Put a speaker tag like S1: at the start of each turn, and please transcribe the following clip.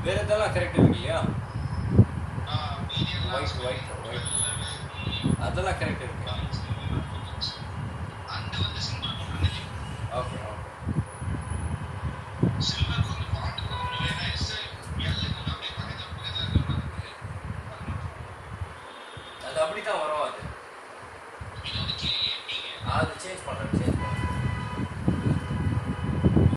S1: வேற இதெல்லாம் கரெக்ட் இருக்கு இல்லையா? ஒயிட் அதெல்லாம் கரெக்ட் இருக்கு. Okay okay. அது அப்படித்தான் வரும். அது சேஞ்ச் பண்ணுறேன்.